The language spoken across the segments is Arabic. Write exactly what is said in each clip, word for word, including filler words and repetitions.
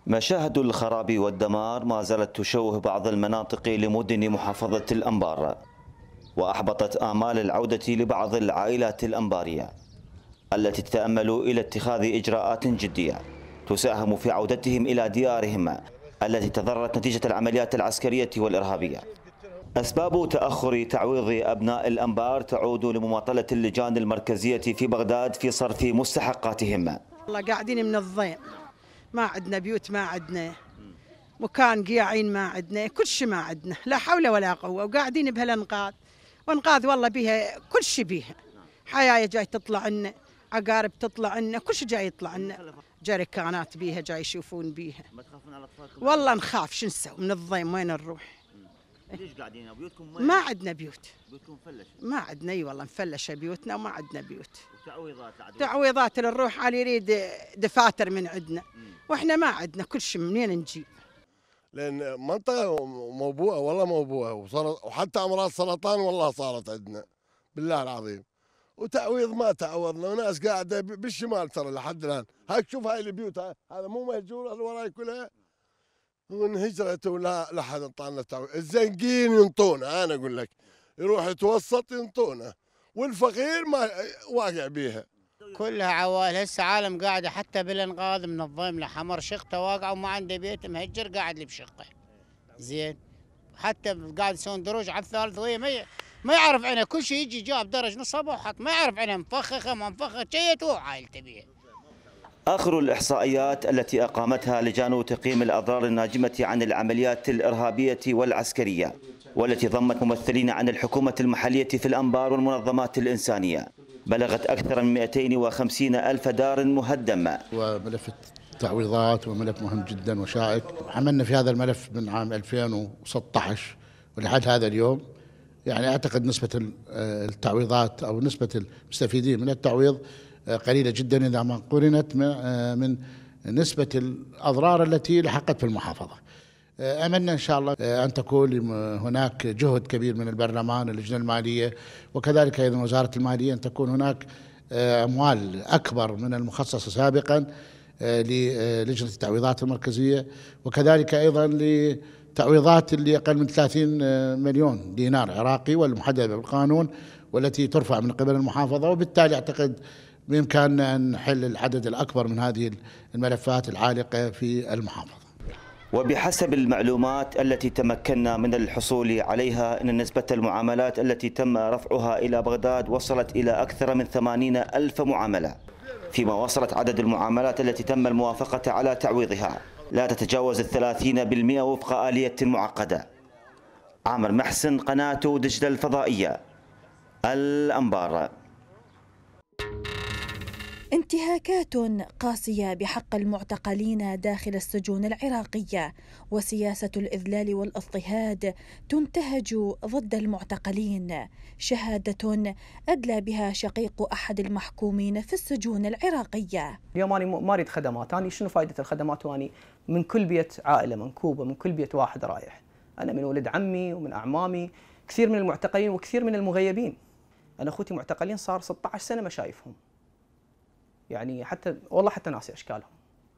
مشاهد الخراب والدمار ما زالت تشوه بعض المناطق لمدن محافظة الأنبار، وأحبطت آمال العودة لبعض العائلات الأنبارية التي تتأمل إلى اتخاذ إجراءات جدية تساهم في عودتهم إلى ديارهم التي تضررت نتيجة العمليات العسكرية والإرهابية. أسباب تأخر تعويض أبناء الأنبار تعود لمماطلة اللجان المركزية في بغداد في صرف مستحقاتهم. والله قاعدين من الضيم، ما عندنا بيوت، ما عندنا مكان قياعين، ما عندنا كل شيء، ما عندنا لا حول ولا قوة، وقاعدين بهالانقاذ. وانقاذ والله بيها كل شيء، بيها حياة جاي تطلع لنا، عقارب تطلع لنا، كل شيء جاي يطلع لنا، جريكانات بيها جاي يشوفون بيها. ما تخافون على اطفالكم؟ والله نخاف، شو نسوي من الضيم، وين نروح؟ ليش قاعدين؟ بيوتكم ما عندنا بيوت، بيوتكم مفلشه؟ ما عندنا، اي والله مفلشه بيوتنا وما عندنا بيوت. وتعويضات العدو. تعويضات اللي نروح على يريد دفاتر من عندنا، واحنا ما عندنا كل شيء، منين نجيب؟ لان منطقه موبوءه والله موبوءه، وحتى امراض سرطان والله صارت عندنا بالله العظيم، وتعويض ما تعوضنا، وناس قاعده بالشمال ترى لحد الان. هاي شوف هاي البيوت، هذا مو مهجوره اللي وراي كلها، وانهجرت ولا لحد انطانا تعويض. الزنقين ينطونا، انا اقول لك يروح يتوسط ينطونا، والفقير ما واقع بيها. كلها عوائل هسه عالم قاعده حتى بالانقاذ من الضيم لحمر شقته واقعه وما عنده بيت مهجر قاعد لي بشقه. زين حتى قاعد يسوون دروج على الثالث وهي ما ما يعرف عنها، كل شيء يجي جاب درج نصبه وحط، ما يعرف عنها مفخخه ما مفخخه، جيت هو عائلته بيها. آخر الإحصائيات التي أقامتها لجان تقييم الأضرار الناجمة عن العمليات الإرهابية والعسكرية، والتي ضمت ممثلين عن الحكومة المحلية في الأنبار والمنظمات الإنسانية، بلغت أكثر من مئتين وخمسين ألف دار مهدمة. وملف التعويضات وملف مهم جدا وشائك، عملنا في هذا الملف من عام ألفين وستة عشر ولحد هذا اليوم. يعني أعتقد نسبة التعويضات أو نسبة المستفيدين من التعويض قليلة جدا إذا ما قارنت من نسبة الأضرار التي لحقت في المحافظة. أملنا إن شاء الله أن تكون هناك جهد كبير من البرلمان، اللجنة المالية، وكذلك أيضا وزارة المالية، أن تكون هناك أموال أكبر من المخصصة سابقا للجنة التعويضات المركزية، وكذلك أيضا لتعويضات اللي أقل من ثلاثين مليون دينار عراقي والمحددة بالقانون، والتي ترفع من قبل المحافظة. وبالتالي أعتقد بإمكاننا أن نحل العدد الأكبر من هذه الملفات العالقة في المحافظة. وبحسب المعلومات التي تمكنا من الحصول عليها، أن نسبة المعاملات التي تم رفعها إلى بغداد وصلت إلى أكثر من ثمانين ألف معاملة، فيما وصلت عدد المعاملات التي تم الموافقة على تعويضها لا تتجاوز الثلاثين بالمئة وفق آلية معقدة. عامر محسن، قناة دجلة الفضائية، الأنبار. انتهاكات قاسية بحق المعتقلين داخل السجون العراقية، وسياسة الإذلال والاضطهاد تنتهج ضد المعتقلين، شهادة أدلى بها شقيق أحد المحكومين في السجون العراقية. اليوم أنا ما أريد خدمات، أنا شنو فائدة الخدمات وأني من كل بيت عائلة منكوبة، من كل بيت واحد رايح؟ أنا من ولد عمي ومن أعمامي كثير من المعتقلين وكثير من المغيبين. أنا أخوتي معتقلين صار ستة عشر سنة ما شايفهم، يعني حتى والله حتى ناسي اشكالهم.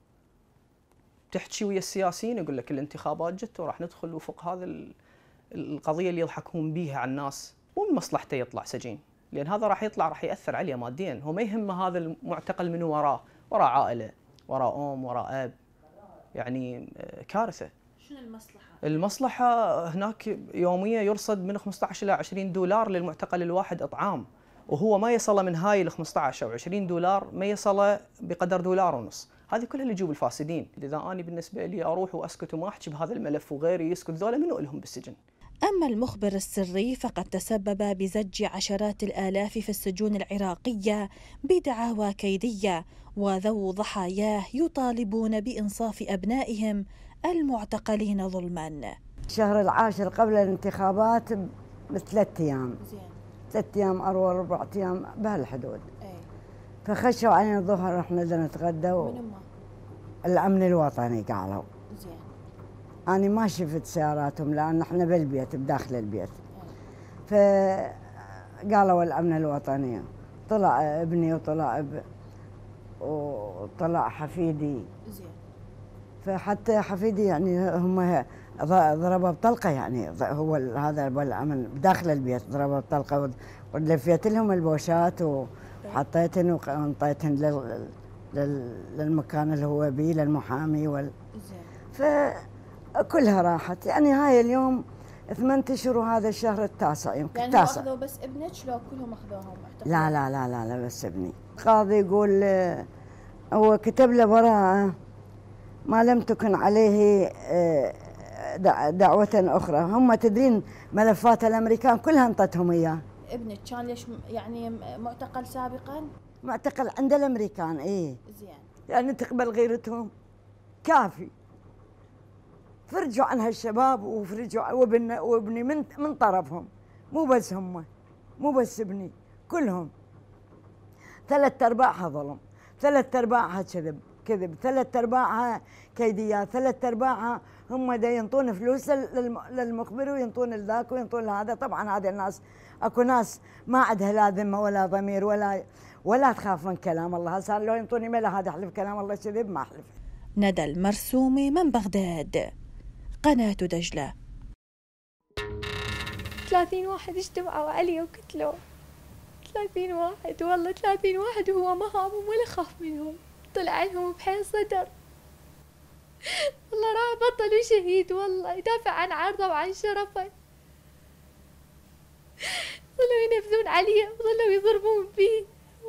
تحكي ويا السياسيين يقول لك الانتخابات جت وراح ندخل وفق هذا القضيه اللي يضحكون بيها على الناس، مو من مصلحته يطلع سجين، لان هذا راح يطلع راح ياثر عليه ماديا. هو ما يهمه هذا المعتقل من وراه، وراه عائله، وراه ام، وراه اب، يعني كارثه. شنو المصلحه؟ المصلحه هناك يوميا يرصد من خمسة عشر الى عشرين دولار للمعتقل الواحد اطعام، وهو ما يصله من هاي ال خمسة عشر او عشرين دولار، ما يصله بقدر دولار ونص. هذه كلها اللي يجوب الفاسدين. اذا اني بالنسبه لي اروح واسكت وما احكي بهذا الملف وغيري يسكت، ذولا منو لهم بالسجن؟ أما المخبر السري فقد تسبب بزج عشرات الآلاف في السجون العراقية بدعاوى كيدية، وذو ضحاياه يطالبون بإنصاف أبنائهم المعتقلين ظلما. الشهر العاشر قبل الانتخابات بثلاث أيام، ثلاث أيام أروى أربع أيام بهالحدود. أي. فخشوا علينا الظهر، رحنا نتغدى و... الأمن الوطني قالوا. زين. أنا ما شفت سياراتهم لأن احنا بالبيت بداخل البيت. أي. فقالوا الأمن الوطني، طلع ابني وطلع اب وطلع حفيدي. زين. فحتى حفيدي يعني هم ضربوا بطلقه، يعني هو هذا العمل داخل البيت ضربوا بطلقه، ولفيت لهم البوشات وحطيتهن وانطيتهن لل للمكان اللي هو بيه للمحامي وال فكلها راحت. يعني هاي اليوم ثمان اشهر وهذا الشهر التاسع يمكن يعني التاسع. يعني اخذوا بس ابنك لو كلهم اخذوهم؟ لا لا لا لا لا بس ابني. القاضي يقول هو كتب له براءة ما لم تكن عليه دعوة أخرى. هم تدرين ملفات الأمريكان كلها انطتهم إياه. ابنك كان ليش يعني معتقل سابقا؟ معتقل عند الأمريكان إيه. زين. يعني تقبل غيرتهم كافي. فرجوا عن هالشباب وفرجوا وابن وابني من من طرفهم، مو بس هم، مو بس ابني، كلهم. ثلاث ارباعها ظلم، ثلاث ارباعها كذب، كذب، ثلاث ارباعها كيديات، ثلاث ارباعها هم دا ينطون فلوس للمخبر وينطون لذاك وينطون لهذا. طبعا هذه الناس اكو ناس ما عندها لا ذمه ولا ضمير ولا ولا تخاف من كلام الله. صار لو ينطوني ملا هذا احلف كلام الله كذب ما احلف. ندى المرسومي من بغداد، قناة دجلة. ثلاثين واحد اجتمعوا عليه وقتلوه. ثلاثين واحد والله ثلاثين واحد وهو ما هابهم ولا خاف منهم، طلع لهم بحيل صدر. والله راح بطل وشهيد والله يدافع عن عرضه وعن شرفه. ظلوا ينفذون عليه وظلوا يضربون به،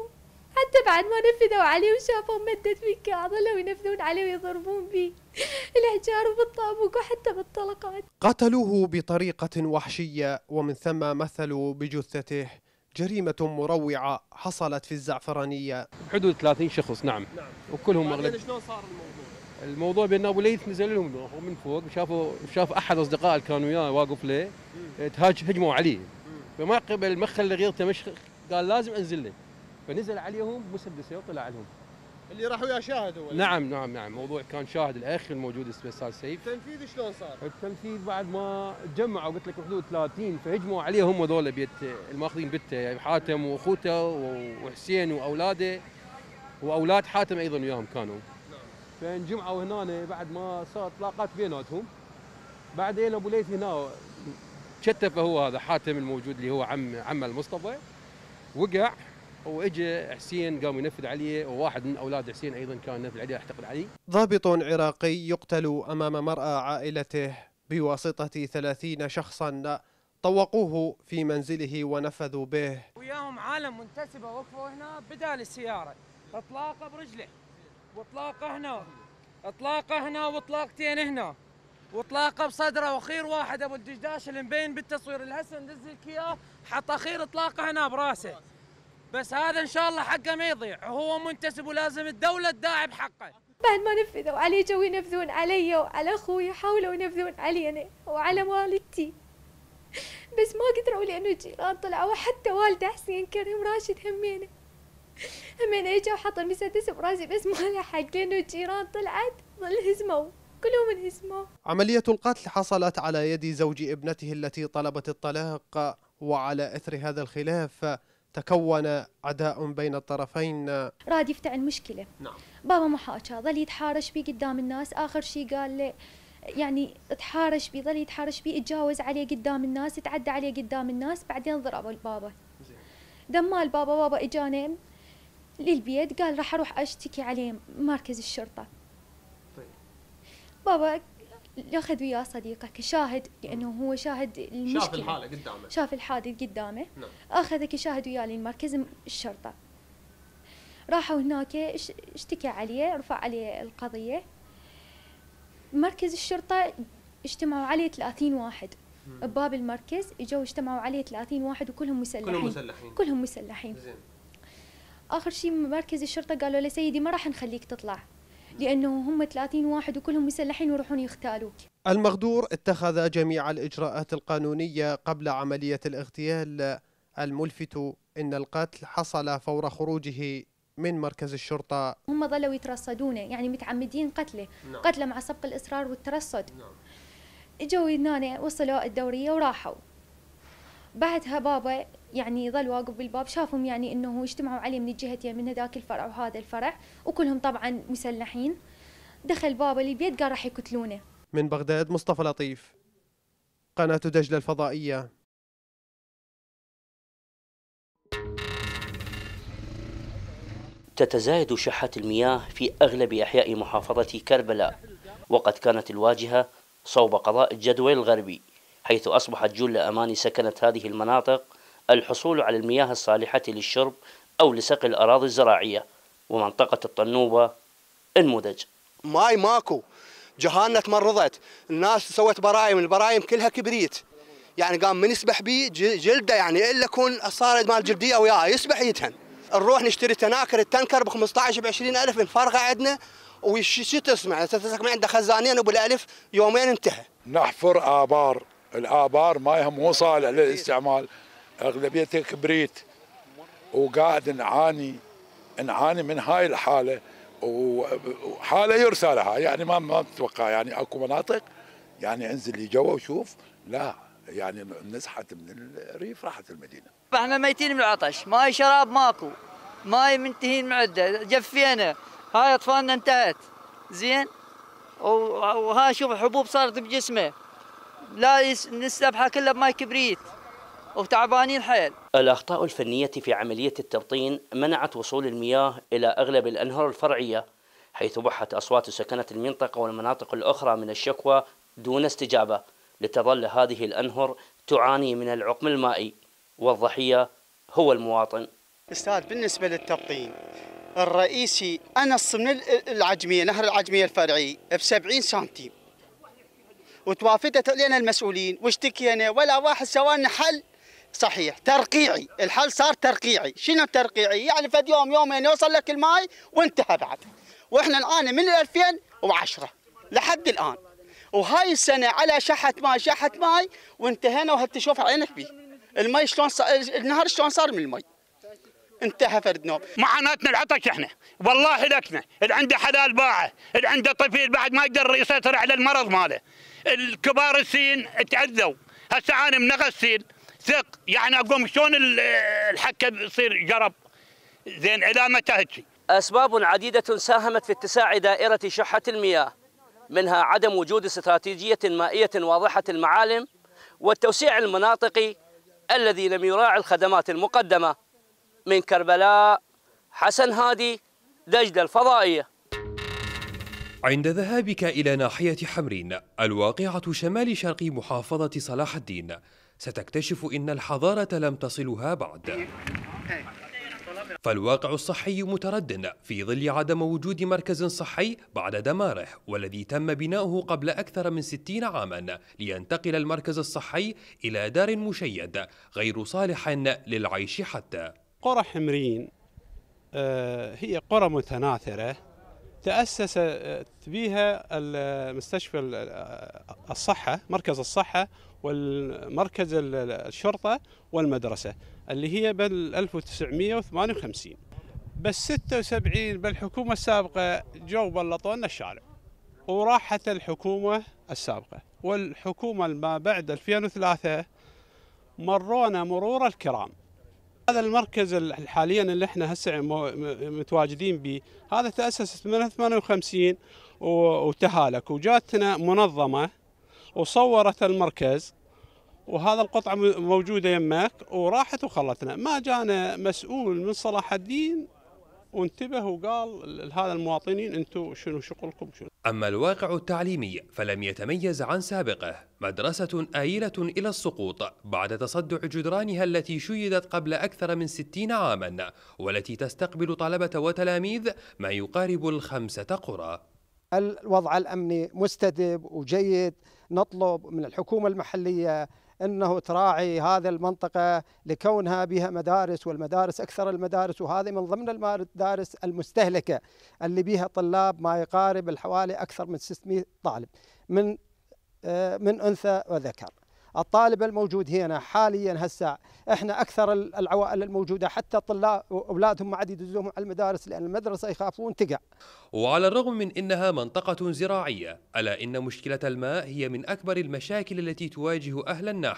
حتى بعد ما نفذوا عليه وشافوا مدد فيك ظلوا ينفذون عليه ويضربون به الحجار وبالطابوق وحتى بالطلقات. قتلوه بطريقة وحشية ومن ثم مثلوا بجثته. جريمة مروعة حصلت في الزعفرانية. حدود ثلاثين شخص نعم, نعم. وكلهم أغلب. شلون صار الموضوع؟ الموضوع بأن أبو ليث نزل لهم من فوق، شافوا شاف أحد أصدقائه اللي كانوا وياه واقف له هجموا عليه، فما قبل مخل غيرته مش قال لازم أنزل له، فنزل عليهم مسدسه وطلع عليهم. اللي راح وياه شاهد هو؟ نعم نعم نعم. موضوع كان شاهد الأخ الموجود اسمه استاذ سيف. التنفيذ شلون صار؟ التنفيذ بعد ما تجمعوا قلت لك حدود ثلاثين فهجموا عليهم هذول بيت الماخذين بته، يعني حاتم واخوته وحسين واولاده واولاد حاتم ايضا وياهم كانوا. نعم. فانجمعوا هنا بعد ما صارت اطلاقات بيناتهم. بعدين ابو ليث هنا شتفه هو هذا حاتم الموجود اللي هو عم عم المصطفى، وقع واجى حسين قام ينفذ عليه، وواحد من اولاد حسين ايضا كان ينفذ عليه يعتقد عليه. ضابط عراقي يقتل امام مرأى عائلته بواسطة ثلاثين شخصا طوقوه في منزله ونفذوا به. وياهم عالم منتسبه وقفوا هنا بدال السياره، اطلاقه برجله واطلاقه هنا، اطلاقه هنا واطلاقتين هنا، واطلاقه بصدره، واخير واحد ابو الدشداش اللي مبين بالتصوير اللي هسه ندز لك اياه حط اخير اطلاقه هنا براسه. بس هذا ان شاء الله حقه ما يضيع، وهو منتسب ولازم الدوله تداعي بحقه. بعد ما نفذوا عليه جو ينفذون علي وعلى اخوي، حاولوا ينفذون علينا وعلى والدتي، بس ما قدروا لانه الجيران طلعوا، وحتى والده حسين كريم راشد همينه همينه اجوا وحطوا المسدس براسي، بس ما لحق لانه الجيران طلعت ظل هزموا كلهم انهزموا. عملية القتل حصلت على يد زوج ابنته التي طلبت الطلاق، وعلى اثر هذا الخلاف تكون عداء بين الطرفين. راد يفتعل مشكله. نعم. بابا ما حاكى، ظل يتحارش بي قدام الناس، اخر شيء قال له يعني تحارش بي، ظل يتحارش بي، اتجاوز عليه قدام الناس، يتعدى عليه قدام الناس، بعدين ضربوا البابا. زين. دمال بابا، بابا اجاني للبيت قال راح اروح اشتكي عليه مركز الشرطه. طيب. بابا ياخذ وياه صديقه كشاهد، لانه هو شاهد المشكله، شاف الحاله قدامه، شاف الحادث قدامه. نعم. اخذه كشاهد وياه لمركز الشرطه. راحوا هناك اشتكى عليه، رفع عليه القضيه. مركز الشرطه اجتمعوا عليه ثلاثين واحد بباب المركز، اجوا اجتمعوا عليه ثلاثين واحد وكلهم مسلحين. كلهم مسلحين كلهم مسلحين. زين. اخر شيء مركز الشرطه قالوا له سيدي ما راح نخليك تطلع، لأنه هم ثلاثين واحد وكلهم مسلحين ويروحون يغتالوك. المغدور اتخذ جميع الإجراءات القانونية قبل عملية الاغتيال. الملفت أن القتل حصل فور خروجه من مركز الشرطة. هم ظلوا يترصدونه، يعني متعمدين قتله. نعم. قتله مع سبق الإصرار والترصد. نعم. اجوا هنا وصلوا الدورية وراحوا. بعدها بابا يعني ظل واقف بالباب، شافهم يعني انه اجتمعوا عليه من الجهتين، من هذاك الفرع وهذا الفرع، وكلهم طبعا مسلحين. دخل بابا البيت قال راح يقتلونه. من بغداد مصطفى لطيف، قناة دجلة الفضائية. تتزايد شحة المياه في أغلب أحياء محافظة كربلاء، وقد كانت الواجهة صوب قضاء الجدول الغربي، حيث أصبحت جل أمان سكنة هذه المناطق الحصول على المياه الصالحة للشرب أو لسقي الأراضي الزراعية. ومنطقة الطنوبة النموذج. ماي ماكو، جهالنا تمرضت، الناس سوت برايم، البرايم كلها كبريت، يعني قام من يسبح بيه جلده، يعني الا يكون صار مال جلديه وياه يسبح يتهن. نروح نشتري تناكر، التنكر ب خمسطعش ب عشرين ألف نفرغه عندنا، وش تسمع تسمع عنده خزانين ابو الالف يومين انتهى. نحفر ابار، الابار مايها مو صالح للاستعمال، اغلبيتها كبريت، وقاعد نعاني نعاني من هاي الحاله، وحاله يرسى لها، يعني ما ما تتوقع، يعني اكو مناطق يعني انزل لي جوا وشوف، لا يعني نزحت من الريف راحت المدينه. احنا ميتين من العطش، ماي شراب ماكو، ماي منتهين معده، جفينا، هاي اطفالنا انتهت، زين؟ وهاي شوف الحبوب صارت بجسمه، لا نسلبها كلها بماي كبريت، وتعبانين حيل. الأخطاء الفنية في عملية التبطين منعت وصول المياه إلى أغلب الأنهر الفرعية، حيث بحت أصوات سكنة المنطقة والمناطق الأخرى من الشكوى دون استجابة، لتظل هذه الأنهر تعاني من العقم المائي، والضحية هو المواطن. أستاذ بالنسبة للتبطين الرئيسي أنص من العجمية، نهر العجمية الفرعي بسبعين سنتيم، وتوافدت علينا المسؤولين واشتكينا ولا واحد سوى لنا حل صحيح ترقيعي. الحل صار ترقيعي. شنو ترقيعي؟ يعني فد يوم يومين يوصل لك الماي وانتهى بعد، واحنا نعاني من ألفين وعشرة لحد الآن، وهاي السنة على شحة ماي شحة ماي وانتهينا، وهتشوف عينك بيه الماي شلون صار، النهر شلون صار من الماي، انتهى فرد نوم. معاناتنا العطش احنا والله لكنا، اللي عنده حلال باعه، اللي عنده طفل بعد ما يقدر يسيطر على المرض ماله، الكبار السين تأذوا، هسه انا من غسيل ثق، يعني اقوم شلون الحكه يصير جرب، زين الى متى هيك؟ أسباب عديدة ساهمت في اتساع دائرة شحة المياه، منها عدم وجود استراتيجية مائية واضحة المعالم، والتوسيع المناطقي الذي لم يراعي الخدمات المقدمة. من كربلاء حسن هادي، دجلة الفضائية. عند ذهابك إلى ناحية حمرين الواقعة شمال شرق محافظة صلاح الدين، ستكتشف إن الحضارة لم تصلها بعد، فالواقع الصحي متردد في ظل عدم وجود مركز صحي بعد دماره، والذي تم بناؤه قبل أكثر من ستين عاما، لينتقل المركز الصحي إلى دار مشيد غير صالح للعيش حتى. قرى حمرين هي قرى متناثرة تأسست بها المستشفى الصحة، مركز الصحة والمركز الشرطة والمدرسة اللي هي بال ألف وتسعمئة وثمانية وخمسين، بس ستة وسبعين بالحكومة السابقة جو بلطوا لنا الشارع، وراحت الحكومة السابقة، والحكومة ما بعد ألفين وثلاثة مرونا مرور الكرام. هذا المركز حاليا اللي احنا هسه متواجدين به هذا تأسس من ثمانية وخمسين وتهالك، وجاتنا منظمة وصورت المركز، وهذا القطعة موجودة يمك وراحت وخلتنا. ما جانا مسؤول من صلاح الدين وانتبه وقال هذا المواطنين انتم شنو شغلكم شنو. أما الواقع التعليمي فلم يتميز عن سابقه، مدرسة آيلة إلى السقوط بعد تصدع جدرانها التي شيدت قبل أكثر من ستين عاما، والتي تستقبل طلبة وتلاميذ ما يقارب الخمسة قرى. الوضع الأمني مستتب وجيد، نطلب من الحكومة المحلية أنه تراعي هذه المنطقة لكونها بها مدارس، والمدارس أكثر المدارس، وهذه من ضمن المدارس المستهلكة اللي بها طلاب ما يقارب الحوالي أكثر من ستمئة طالب من من أنثى وذكر. الطالب الموجود هنا حاليا هسه احنا اكثر العوائل الموجوده حتى طلاب اولادهم ما عاد يدزوهم على المدارس لان المدرسه يخافون تقع. وعلى الرغم من انها منطقه زراعيه، الا ان مشكله الماء هي من اكبر المشاكل التي تواجه اهل الناحيه،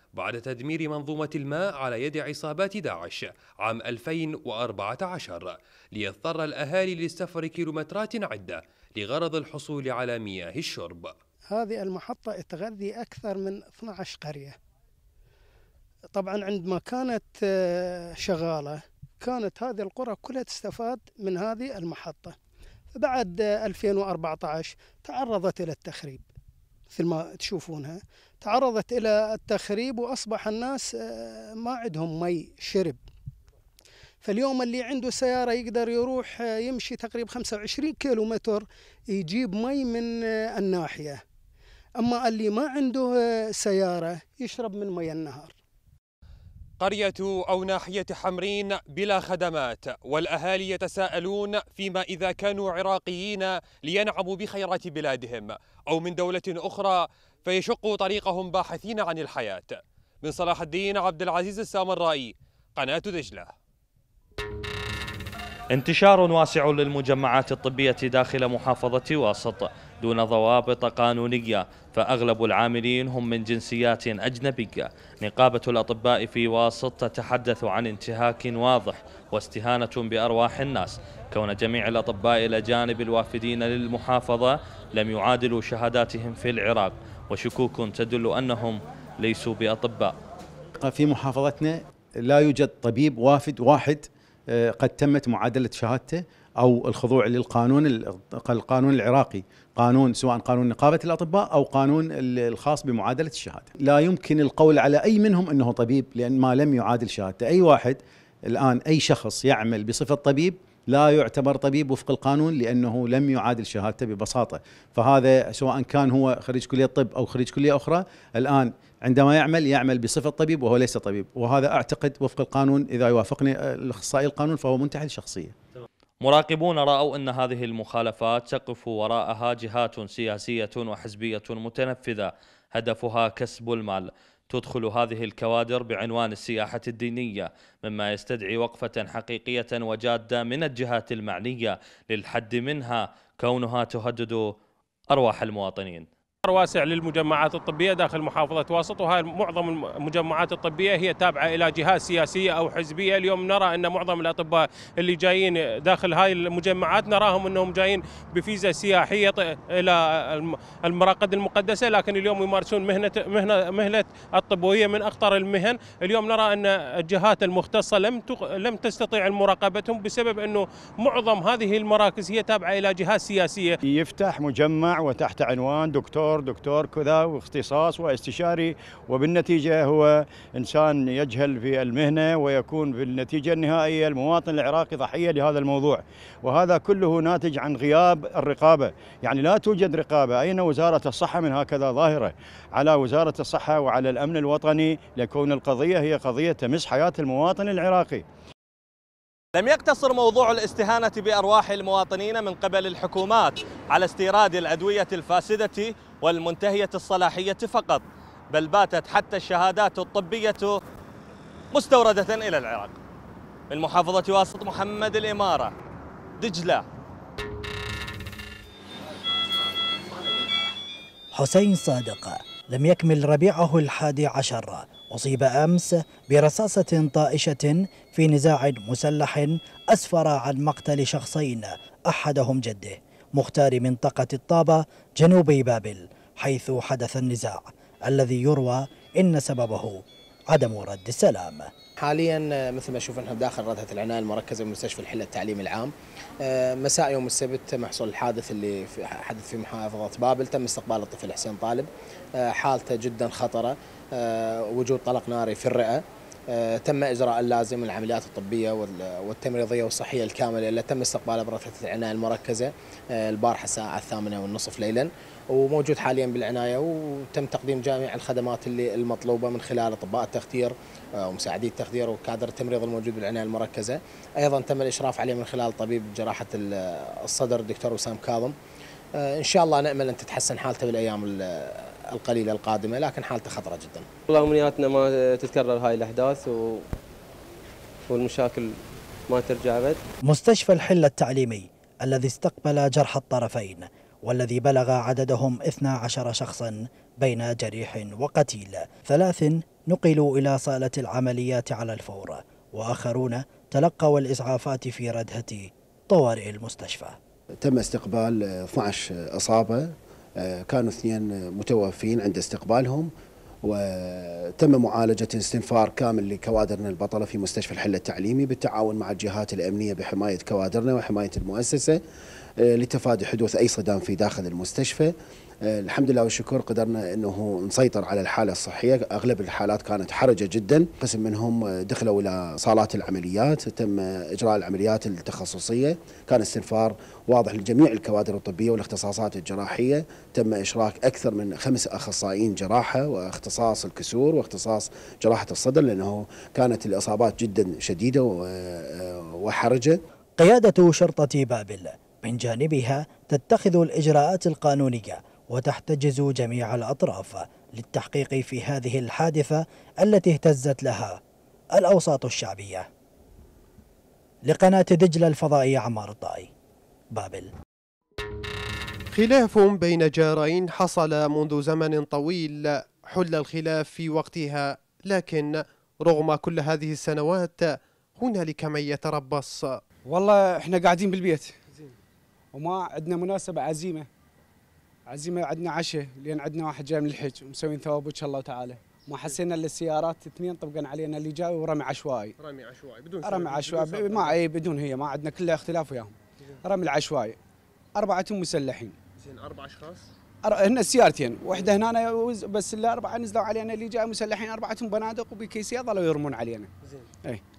بعد تدمير منظومة الماء على يد عصابات داعش عام ألفين وأربعة عشر، ليضطر الأهالي للسفر كيلومترات عدة لغرض الحصول على مياه الشرب. هذه المحطة تغذي أكثر من اثنعش عشر قرية. طبعا عندما كانت شغالة كانت هذه القرى كلها تستفاد من هذه المحطة. بعد ألفين وأربعة عشر تعرضت إلى التخريب مثل ما تشوفونها، تعرضت إلى التخريب وأصبح الناس ما عندهم مي شرب. فاليوم اللي عنده سيارة يقدر يروح يمشي تقريبا خمسة وعشرين كيلو متر يجيب مي من الناحية، أما اللي ما عنده سيارة يشرب من مي النهر. قرية أو ناحية حمرين بلا خدمات، والأهالي يتساءلون فيما إذا كانوا عراقيين لينعموا بخيرات بلادهم أو من دولة أخرى فيشقوا طريقهم باحثين عن الحياة. من صلاح الدين عبد العزيز السامرائي، قناة دجلة. انتشار واسع للمجمعات الطبية داخل محافظة واسط دون ضوابط قانونية، فأغلب العاملين هم من جنسيات أجنبية. نقابة الأطباء في واسط تتحدث عن انتهاك واضح واستهانة بأرواح الناس، كون جميع الأطباء الأجانب الوافدين للمحافظة لم يعادلوا شهاداتهم في العراق، وشكوك تدل أنهم ليسوا بأطباء. في محافظتنا لا يوجد طبيب وافد واحد قد تمت معادلة شهادته أو الخضوع للقانون القانون العراقي، قانون سواء قانون نقابة الأطباء أو قانون الخاص بمعادلة الشهادة. لا يمكن القول على أي منهم أنه طبيب لأن ما لم يعادل شهادته. أي واحد الآن أي شخص يعمل بصفة طبيب لا يعتبر طبيب وفق القانون لأنه لم يعادل شهادته ببساطة. فهذا سواء كان هو خريج كلية طب أو خريج كلية أخرى، الآن عندما يعمل يعمل بصفة طبيب وهو ليس طبيب، وهذا أعتقد وفق القانون إذا يوافقني الأخصائي القانون فهو منتهي الشخصية. مراقبون رأوا أن هذه المخالفات تقف وراءها جهات سياسية وحزبية متنفذة هدفها كسب المال. تدخل هذه الكوادر بعنوان السياحة الدينية، مما يستدعي وقفة حقيقية وجادة من الجهات المعنية للحد منها، كونها تهدد أرواح المواطنين. واسع للمجمعات الطبية داخل محافظة واسط، وهاي معظم المجمعات الطبية هي تابعة إلى جهات سياسية أو حزبية. اليوم نرى أن معظم الأطباء اللي جايين داخل هاي المجمعات نراهم أنهم جايين بفيزا سياحية إلى المراقد المقدسة، لكن اليوم يمارسون مهنة مهنة مهنة الطبوية من أخطر المهن. اليوم نرى أن الجهات المختصة لم لم تستطيع مراقبتهم بسبب أنه معظم هذه المراكز هي تابعة إلى جهات سياسية. يفتح مجمع وتحت عنوان دكتور دكتور كذا واختصاص واستشاري، وبالنتيجة هو إنسان يجهل في المهنة ويكون في النتيجة النهائية المواطن العراقي ضحية لهذا الموضوع، وهذا كله ناتج عن غياب الرقابة. يعني لا توجد رقابة. أين وزارة الصحة من هكذا ظاهرة على وزارة الصحة وعلى الأمن الوطني، لكون القضية هي قضية تمس حياة المواطن العراقي. لم يقتصر موضوع الاستهانة بأرواح المواطنين من قبل الحكومات على استيراد الأدوية الفاسدة والمنتهية الصلاحية فقط، بل باتت حتى الشهادات الطبية مستوردة إلى العراق. من محافظة واسط، محمد الإمارة، دجلة. حسين صادق لم يكمل ربيعه الحادي عشر، أصيب أمس برصاصة طائشة في نزاع مسلح أسفر عن مقتل شخصين، أحدهم جده، مختار منطقة الطابة جنوب بابل، حيث حدث النزاع الذي يروى إن سببه عدم رد السلام. حاليا مثل ما شوفنا داخل ردة العناية المركزة بمستشفى الحلة التعليمي العام. مساء يوم السبت محصول الحادث اللي حدث في محافظة بابل، تم استقبال الطفل حسين طالب، حالته جدا خطرة، وجود طلق ناري في الرئة. تم إجراء اللازم من العمليات الطبية والتمريضية والصحية الكاملة اللي تم استقبالها برده العناية المركزة البارحة الساعة الثامنة والنصف ليلا، وموجود حاليا بالعناية، وتم تقديم جميع الخدمات اللي المطلوبة من خلال أطباء التخدير ومساعدي التخدير وكادر التمريض الموجود بالعناية المركزة. أيضا تم الإشراف عليه من خلال طبيب جراحة الصدر الدكتور وسام كاظم. إن شاء الله نأمل أن تتحسن حالته بالأيام القليلة القادمة، لكن حالته خطرة جدا. والله أمنياتنا ما تتكرر هاي الأحداث و... والمشاكل ما ترجع أبد. مستشفى الحلة التعليمي الذي استقبل جرحى الطرفين والذي بلغ عددهم اثنا عشر شخصا بين جريح وقتيل، ثلاث نقلوا إلى صالة العمليات على الفور، وآخرون تلقوا الإسعافات في ردهة طوارئ المستشفى. تم استقبال اثني عشر إصابة، كانوا اثنين متوفين عند استقبالهم، وتم معالجة استنفار كامل لكوادرنا البطلة في مستشفى الحلة التعليمي بالتعاون مع الجهات الأمنية بحماية كوادرنا وحماية المؤسسة لتفادي حدوث أي صدام في داخل المستشفى. الحمد لله والشكر قدرنا أنه نسيطر على الحالة الصحية، أغلب الحالات كانت حرجة جدا، قسم منهم دخلوا إلى صالات العمليات، تم إجراء العمليات التخصصية، كان استنفار واضح لجميع الكوادر الطبية والاختصاصات الجراحية، تم إشراك أكثر من خمس أخصائيين جراحة واختصاص الكسور واختصاص جراحة الصدر، لأنه كانت الإصابات جدا شديدة وحرجة. قيادة شرطة بابل من جانبها تتخذ الإجراءات القانونية وتحتجز جميع الأطراف للتحقيق في هذه الحادثة التي اهتزت لها الأوساط الشعبية. لقناة دجلة الفضائية عمار الطائي، بابل. خلاف بين جارين حصل منذ زمن طويل، حل الخلاف في وقتها، لكن رغم كل هذه السنوات هنالك من يتربص. والله احنا قاعدين بالبيت وما عندنا مناسبة عزيمة عزيمة عندنا عشاء، لأن عندنا واحد جاي من الحج ومسوين ثواب إن شاء الله تعالى. ما حسينا إلا السيارات اثنين طبقا علينا، اللي جاي ورمي عشوائي. رمي عشوائي بدون رمي عشوائي ما اي بدون هي ما عندنا كله اختلاف وياهم. رمي العشوائي. أربعة مسلحين. زين أربع أشخاص؟ أر... هن سيارتين، واحدة هنا بس اللي أربعة نزلوا علينا، اللي جاي مسلحين أربعة بنادق وبكيسية ظلوا يرمون علينا. زين. إيه.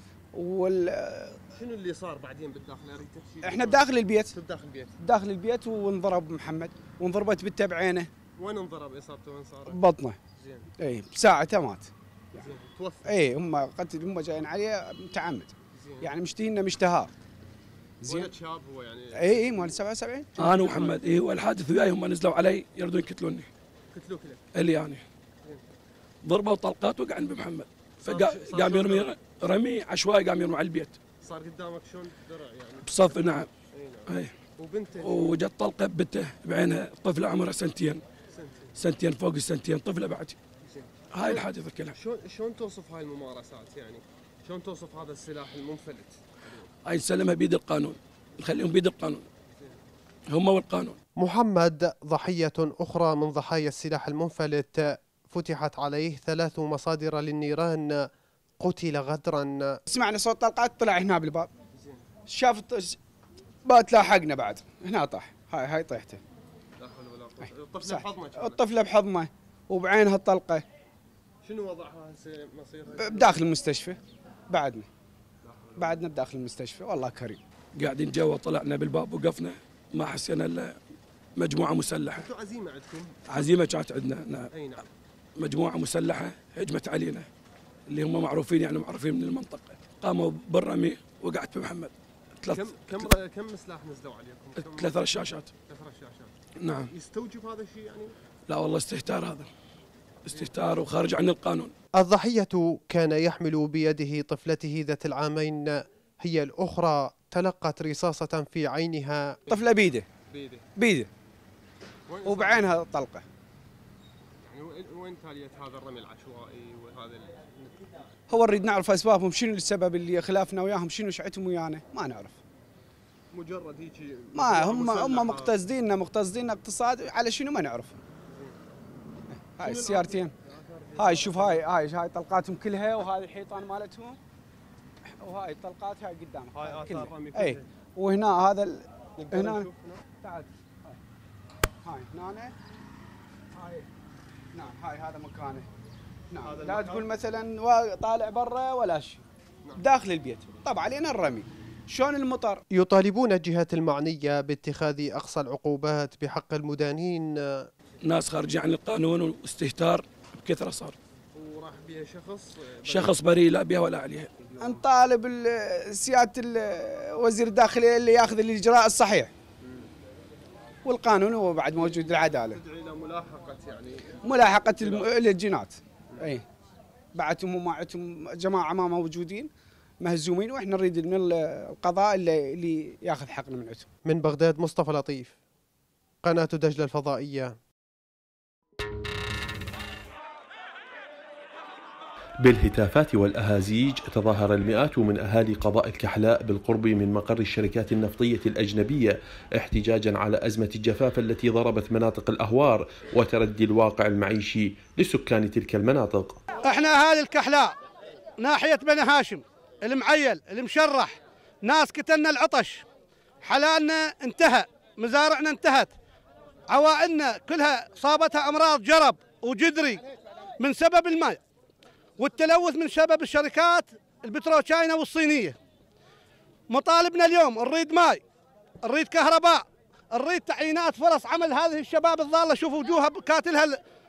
وال شنو اللي صار بعدين بالداخل؟ اريد تحكي. احنا بداخل البيت. بداخل البيت. داخل البيت وانضرب محمد، وانضربت بنته بعينه. وين انضرب اصابته وين صارت؟ بطنه. زين. اي بساعته مات. زين توفى. اي هم قتل هم جايين عليه متعمد. زين. يعني مشتهينا مشتهار. زين. ولد شاب هو يعني. اي اي مال سبعة وسبعين. انا ومحمد اي والحادث وياي هم نزلوا علي يردون يقتلوني. قتلوك ليه؟ اللي يعني. ضربوا طلقات وقعن بمحمد. فقام يرمي رمي عشوائي، قام يرمي على البيت. صار قدامك شلون درع يعني؟ بصف نعم. اي نعم. اي. وبنته؟ وجت طلقه بنته بعينها، طفله عمرها سنتين. سنتين. سنتين فوق السنتين، طفله بعد. زين. هاي الحادثه كلها. شلون شلون توصف هاي الممارسات يعني؟ شلون توصف هذا السلاح المنفلت؟ هاي نسلمها بيد القانون، نخليهم بيد القانون. هم والقانون. محمد ضحيه اخرى من ضحايا السلاح المنفلت، فتحت عليه ثلاث مصادر للنيران، قتل غدرا. سمعنا صوت طلقات، طلع هنا بالباب. شاف بات لاحقنا بعد، هنا طاح، هاي هاي طيحته. لا حول ولا قوة. الطفلة بحضنه. الطفلة بحضنه وبعينها الطلقة. شنو وضعها هسه مصيرها؟ بداخل المستشفى بعدنا. بعدنا بداخل المستشفى، والله كريم. قاعدين جوا، طلعنا بالباب وقفنا، ما حسينا الا مجموعة مسلحة. انتوا عزيمة عندكم؟ عزيمة كانت عندنا، نعم. اي نعم. مجموعة مسلحة هجمت علينا، اللي هم معروفين يعني معروفين من المنطقة، قاموا بالرمي، وقعت بمحمد. ثلاث كم كم كم سلاح نزلوا عليكم؟ ثلاث رشاشات. ثلاث رشاشات. نعم. يستوجب هذا الشيء يعني؟ لا والله استهتار، هذا استهتار وخارج عن القانون. الضحية كان يحمل بيده طفلته ذات العامين، هي الأخرى تلقت رصاصة في عينها. طفلة بيده. بيده. بيده. وبعينها طلقة. يعني وين تالية هذا الرمي العشوائي وهذا ال... هو نريد نعرف اسبابهم، شنو السبب اللي خلافنا وياهم، شنو شعتهم ويانا، ما نعرف. مجرد هيك ما هم هم مقتصدين مقتصدين اقتصاد على شنو ما نعرف. هاي السيارتين، هاي شوف، هاي هاي هاي طلقاتهم كلها، وهذه الحيطان مالتهم، وهاي الطلقات هاي قدامك. هاي اثار رمي. اي وهنا هذا ال... هنا تعال، هاي هنا هاي نعم، هاي هذا مكانه. نعم. لا تقول مثلا طالع برا ولا شيء. نعم. داخل البيت طبعا علينا الرمي. شلون المطر؟ يطالبون الجهات المعنية باتخاذ أقصى العقوبات بحق المدانين. ناس خارجين عن القانون واستهتار بكثرة صار. وراح بها شخص شخص بريء، لا بها ولا عليها. نطالب سيادة وزير الداخلية اللي ياخذ الإجراء الصحيح. والقانون هو بعد موجود، العدالة. تدعي إلى ملاحقة يعني ملاحقة الجنات. اي بعتهم ومعتهم جماعة ما موجودين مهزومين، واحنا نريد من القضاء اللي, اللي ياخذ حقنا من عندهم. من بغداد مصطفى لطيف، قناة دجلة الفضائية. بالهتافات والأهازيج تظاهر المئات من أهالي قضاء الكحلاء بالقرب من مقر الشركات النفطية الأجنبية احتجاجا على أزمة الجفاف التي ضربت مناطق الأهوار وتردي الواقع المعيشي لسكان تلك المناطق. احنا أهالي الكحلاء ناحية بني هاشم، المعيل المشرح، ناس قتلنا العطش، حلالنا انتهى، مزارعنا انتهت، عوائلنا كلها صابتها أمراض جرب وجدري من سبب الماء، والتلوث من سبب الشركات البتروشاينة والصينية. مطالبنا اليوم نريد ماء، نريد كهرباء، نريد تعيينات فرص عمل. هذه الشباب الضالة شوفوا وجوهها كاتلها،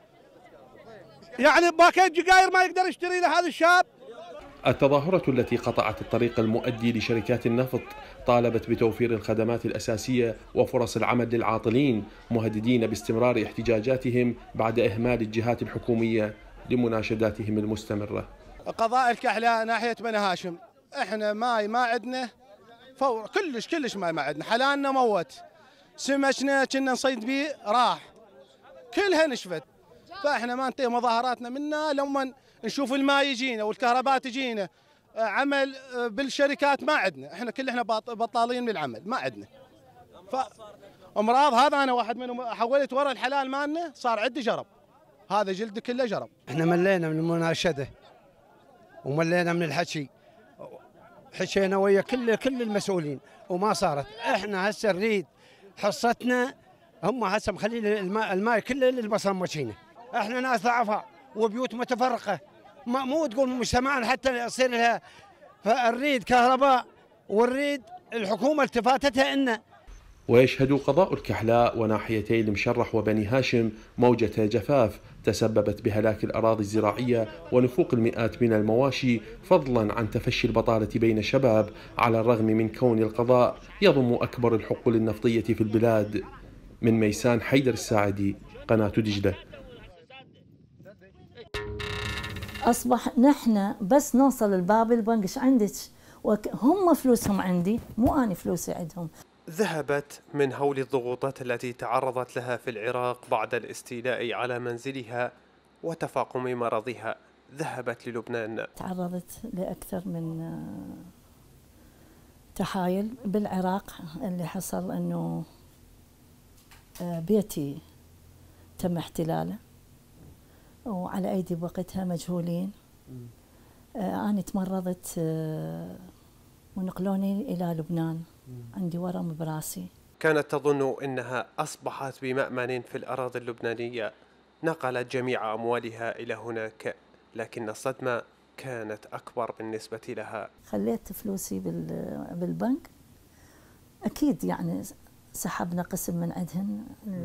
يعني باكيت جقاير ما يقدر يشتري له هذا الشاب. التظاهرة التي قطعت الطريق المؤدي لشركات النفط طالبت بتوفير الخدمات الأساسية وفرص العمل للعاطلين، مهددين باستمرار احتجاجاتهم بعد إهمال الجهات الحكومية لمناشداتهم المستمرة. قضاء الكحلاء ناحية بني هاشم، احنا ماي ما عندنا فور، كلش كلش ماي ما عندنا، حلالنا موت، سمكنا كنا نصيد بيه راح كلها نشفت. فاحنا ما ننتهي مظاهراتنا منا لما نشوف الماء يجينا والكهرباء تجينا، عمل بالشركات ما عندنا، احنا كل احنا بطالين من العمل ما عندنا. فامراض هذا انا واحد منهم، حولت ورا الحلال مالنا صار عندي جرب، هذا جلدي كله جرب. احنا ملينا من المناشده وملينا من الحكي، حكينا ويا كل كل المسؤولين وما صارت. احنا هسه نريد حصتنا، هم هسه مخلين الماء, الماء كله للمصممين. احنا ناس ضعفاء وبيوت متفرقه، ما مو تقول مجتمعنا حتى يصير لها، فنريد كهرباء ونريد الحكومه التفاتتها إنه. ويشهد قضاء الكحلاء وناحيتي المشرح وبني هاشم موجة جفاف تسببت بهلاك الأراضي الزراعية ونفوق المئات من المواشي، فضلا عن تفشي البطالة بين الشباب، على الرغم من كون القضاء يضم أكبر الحقول النفطية في البلاد. من ميسان حيدر الساعدي، قناة دجلة. أصبح نحن بس نوصل الباب البنك ايش عندك؟ هم فلوسهم عندي، مو أنا فلوسي عندهم. ذهبت من هول الضغوطات التي تعرضت لها في العراق بعد الاستيلاء على منزلها وتفاقم مرضها، ذهبت للبنان. تعرضت لأكثر من تحايل بالعراق، اللي حصل أنه بيتي تم احتلاله وعلى أيدي بوقتها مجهولين. أنا تمرضت ونقلوني إلى لبنان، عندي ورم براسي. كانت تظن أنها أصبحت بمأمن في الأراضي اللبنانية، نقلت جميع أموالها إلى هناك، لكن الصدمة كانت أكبر بالنسبة لها. خليت فلوسي بالبنك، أكيد يعني سحبنا قسم من عندهن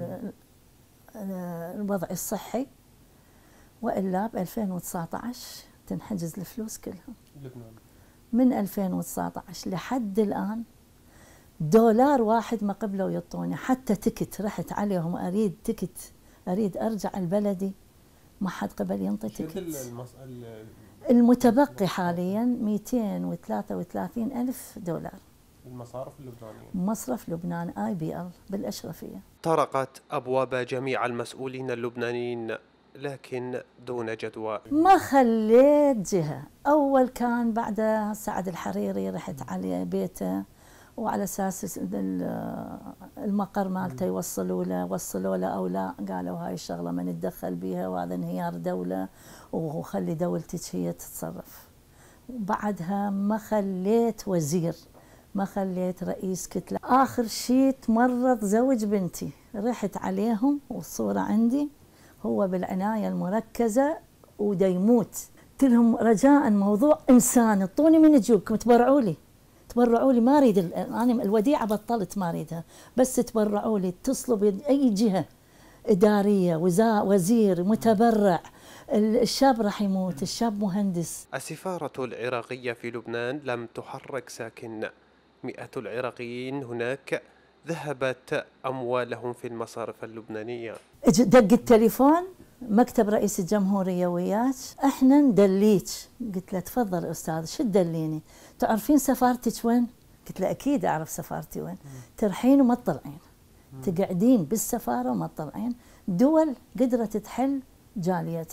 الوضع الصحي، وإلا ب ألفين وتسعة عشر تنحجز الفلوس كلها. من ألفين وتسعة عشر لحد الآن دولار واحد ما قبلوا يعطوني، حتى تكت رحت عليهم أريد تكت، أريد أرجع لبلدي، ما حد قبل ينطي تكت. المتبقي حاليا مئتين وثلاثة وثلاثين ألف دولار. المصارف اللبنانية، مصرف لبنان آي بي إل بالأشرفية. طرقت أبواب جميع المسؤولين اللبنانيين لكن دون جدوى. ما خليت جهة. أول كان بعد سعد الحريري رحت على بيته، وعلى أساس المقر مالته يوصلوا له، وصلوا له أو لا، قالوا هاي الشغلة ما نتدخل بيها وهذا انهيار دولة وخلي دولتك هي تتصرف. وبعدها ما خليت وزير، ما خليت رئيس كتلة. آخر شيء تمرض زوج بنتي، رحت عليهم والصورة عندي، هو بالعناية المركزة ودا يموت. قلت لهم رجاء موضوع إنسان، اعطوني من جيوبكم، تبرعوا لي تبرعوا لي، ما اريد انا الوديعة بطلت ما اريدها، بس تبرعوا لي، اتصلوا بأي جهة إدارية، وزير، متبرع. الشاب راح يموت، الشاب مهندس. السفارة العراقية في لبنان لم تحرك ساكن، مئة العراقيين هناك ذهبت أموالهم في المصارف اللبنانية. دق التليفون مكتب رئيس الجمهورية وياك، احنا ندليك. قلت له تفضل أستاذ، شو تدليني؟ تعرفين سفارتك وين؟ قلت له أكيد أعرف سفارتي وين. ترحين وما تطلعين، تقعدين بالسفارة وما تطلعين. دول قدرت تحل جاليتها،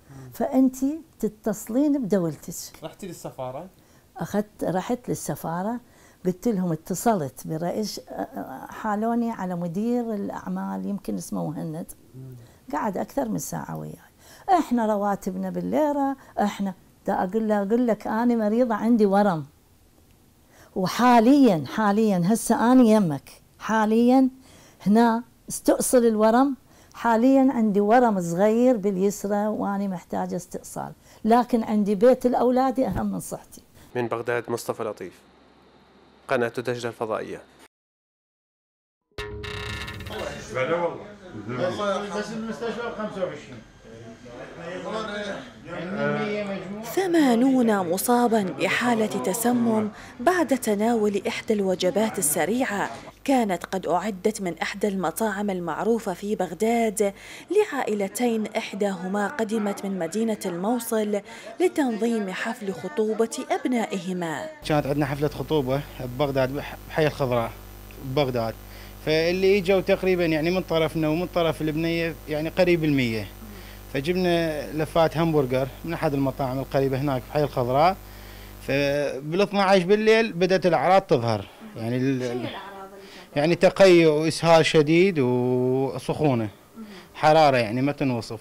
فانت تتصلين بدولتك. رحتي للسفاره؟ اخذت رحت للسفاره، قلت لهم اتصلت برئيس، حالوني على مدير الاعمال يمكن اسمه مهند، قعد اكثر من ساعه وياي. احنا رواتبنا بالليره، احنا دا اقول له اقول لك انا مريضه عندي ورم، وحاليا حاليا هسه انا يمك حاليا هنا استئصل الورم، حاليا عندي ورم صغير باليسرى وانا محتاجه استئصال، لكن عندي بيت الاولاد اهم من صحتي. من بغداد مصطفى لطيف، قناة دجلة الفضائية. بلا والله بس المستشفى خمسة وعشرين. ثمانون مصابا بحالة تسمم بعد تناول إحدى الوجبات السريعة كانت قد أعدت من إحدى المطاعم المعروفة في بغداد لعائلتين، إحداهما قدمت من مدينة الموصل لتنظيم حفل خطوبة أبنائهما. كانت عندنا حفلة خطوبة ببغداد بحي الخضراء ببغداد، فاللي اجوا تقريبا يعني من طرفنا ومن طرف البنية يعني قريب المية، فجبنا لفات همبرجر من احد المطاعم القريبه هناك في حي الخضراء. فبال اثني عشر بالليل بدات الاعراض تظهر، يعني ال... يعني تقيؤ واسهال شديد وسخونه، حراره يعني ما تنوصف.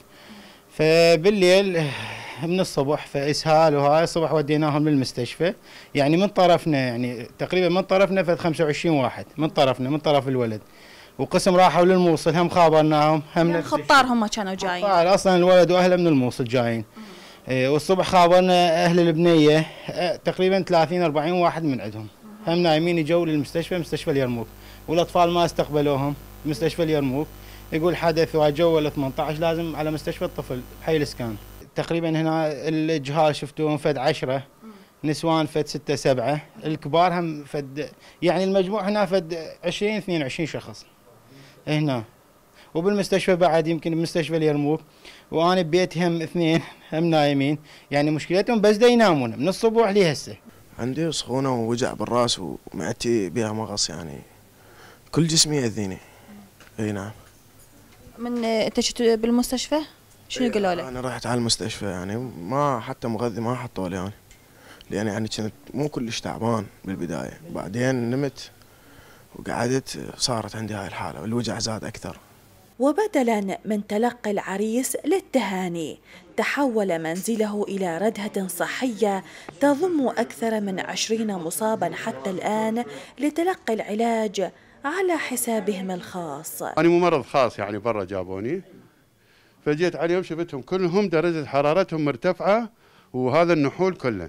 فبالليل من الصبح فاسهال، وهاي الصبح وديناهم للمستشفى، يعني من طرفنا يعني تقريبا من طرفنا فد خمسة وعشرين واحد من طرفنا من طرف الولد، وقسم راحوا للموصل هم خابرناهم هم يعني خطار هم كانوا جايين. خطار اصلا الولد واهله من الموصل جايين. إيه والصبح خابرنا اهل البنيه اه تقريبا ثلاثين أربعين واحد من عندهم هم نايمين، يجوا للمستشفى مستشفى اليرموك، والاطفال ما استقبلوهم مستشفى اليرموك، يقول حدث وجو ال ثمانية عشر لازم على مستشفى الطفل بحي الاسكان. تقريبا هنا الجهاز شفتوهم فد عشرة، نسوان فد ستة سبعة، الكبار هم فد يعني المجموع هنا فد عشرين اثنين وعشرين شخص هنا. وبالمستشفى بعد يمكن بمستشفى اليرموك، وانا ببيتي هم اثنين هم نايمين، يعني مشكلتهم بس دا ينامون من الصبح لهسه. عندي سخونه ووجع بالراس ومعدتي بها مغص، يعني كل جسمي يأذيني. اي نعم. من انت شفت بالمستشفى؟ شنو قالوا لك؟ انا رحت على المستشفى يعني ما حتى مغذي ما حطوا لي يعني، لان يعني كنت مو كلش تعبان بالبدايه، بعدين نمت وقعدت صارت عندي هاي الحالة والوجع زاد أكثر. وبدلا من تلقي العريس للتهاني تحول منزله إلى ردهة صحية تضم أكثر من عشرين مصابا حتى الآن لتلقي العلاج على حسابهم الخاص. أنا ممرض خاص يعني برا جابوني، فجيت عليهم شفتهم كلهم درجة حرارتهم مرتفعة وهذا النحول كله.